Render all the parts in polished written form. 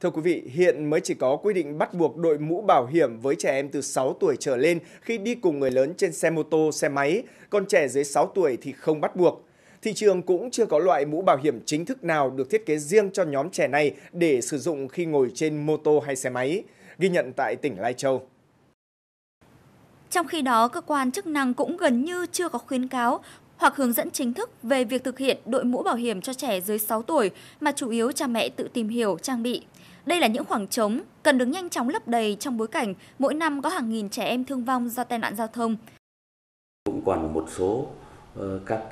Thưa quý vị, hiện mới chỉ có quy định bắt buộc đội mũ bảo hiểm với trẻ em từ 6 tuổi trở lên khi đi cùng người lớn trên xe mô tô, xe máy, còn trẻ dưới 6 tuổi thì không bắt buộc. Thị trường cũng chưa có loại mũ bảo hiểm chính thức nào được thiết kế riêng cho nhóm trẻ này để sử dụng khi ngồi trên mô tô hay xe máy, ghi nhận tại tỉnh Lai Châu. Trong khi đó, cơ quan chức năng cũng gần như chưa có khuyến cáo hoặc hướng dẫn chính thức về việc thực hiện đội mũ bảo hiểm cho trẻ dưới 6 tuổi mà chủ yếu cha mẹ tự tìm hiểu, trang bị. Đây là những khoảng trống cần được nhanh chóng lấp đầy trong bối cảnh mỗi năm có hàng nghìn trẻ em thương vong do tai nạn giao thông. Cũng còn một số các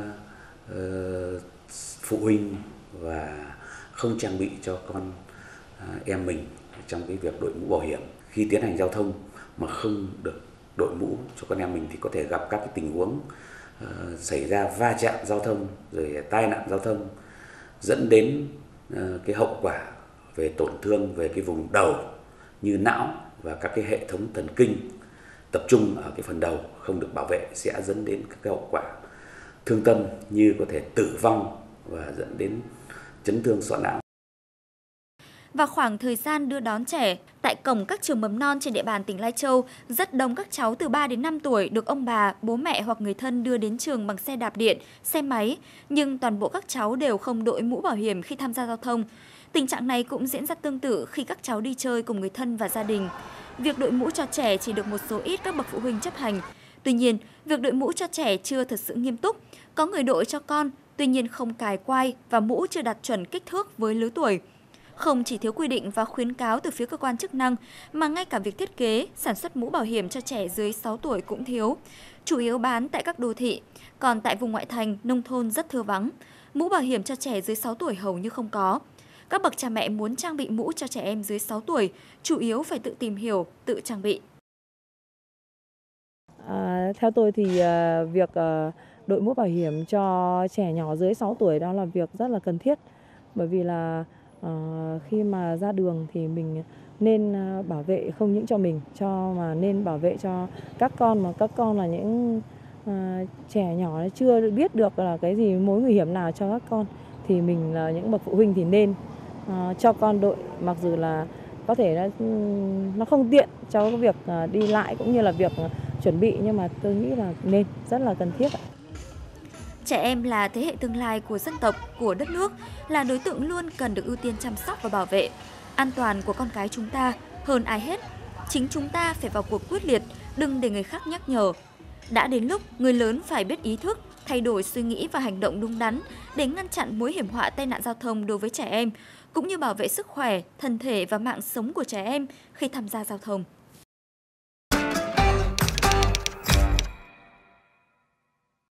phụ huynh và không trang bị cho con em mình trong cái việc đội mũ bảo hiểm. Khi tiến hành giao thông mà không được đội mũ cho con em mình thì có thể gặp các cái tình huống xảy ra va chạm giao thông, rồi tai nạn giao thông, dẫn đến cái hậu quả về tổn thương về cái vùng đầu như não và các cái hệ thống thần kinh tập trung ở cái phần đầu không được bảo vệ sẽ dẫn đến các cái hậu quả thương tâm như có thể tử vong và dẫn đến chấn thương sọ não. Vào khoảng thời gian đưa đón trẻ, tại cổng các trường mầm non trên địa bàn tỉnh Lai Châu, rất đông các cháu từ 3 đến 5 tuổi được ông bà, bố mẹ hoặc người thân đưa đến trường bằng xe đạp điện, xe máy, nhưng toàn bộ các cháu đều không đội mũ bảo hiểm khi tham gia giao thông. Tình trạng này cũng diễn ra tương tự khi các cháu đi chơi cùng người thân và gia đình. Việc đội mũ cho trẻ chỉ được một số ít các bậc phụ huynh chấp hành. Tuy nhiên, việc đội mũ cho trẻ chưa thật sự nghiêm túc. Có người đội cho con, tuy nhiên không cài quai và mũ chưa đạt chuẩn kích thước với lứa tuổi. Không chỉ thiếu quy định và khuyến cáo từ phía cơ quan chức năng, mà ngay cả việc thiết kế, sản xuất mũ bảo hiểm cho trẻ dưới 6 tuổi cũng thiếu. Chủ yếu bán tại các đô thị, còn tại vùng ngoại thành, nông thôn rất thưa vắng. Mũ bảo hiểm cho trẻ dưới 6 tuổi hầu như không có. Các bậc cha mẹ muốn trang bị mũ cho trẻ em dưới 6 tuổi, chủ yếu phải tự tìm hiểu, tự trang bị. Theo tôi thì việc đội mũ bảo hiểm cho trẻ nhỏ dưới 6 tuổi đó là việc rất là cần thiết. Bởi vì là khi mà ra đường thì mình nên bảo vệ không những cho mình, mà nên bảo vệ cho các con, mà các con là những trẻ nhỏ chưa biết được là cái gì mối nguy hiểm nào cho các con. Thì mình là những bậc phụ huynh thì nên cho con đội, mặc dù là có thể nó không tiện cho cái việc đi lại cũng như là việc chuẩn bị, nhưng mà tôi nghĩ là nên, rất là cần thiết. Trẻ em là thế hệ tương lai của dân tộc, của đất nước, là đối tượng luôn cần được ưu tiên chăm sóc và bảo vệ. An toàn của con cái chúng ta hơn ai hết, chính chúng ta phải vào cuộc quyết liệt, đừng để người khác nhắc nhở. Đã đến lúc người lớn phải biết ý thức, thay đổi suy nghĩ và hành động đúng đắn để ngăn chặn mối hiểm họa tai nạn giao thông đối với trẻ em, cũng như bảo vệ sức khỏe, thân thể và mạng sống của trẻ em khi tham gia giao thông.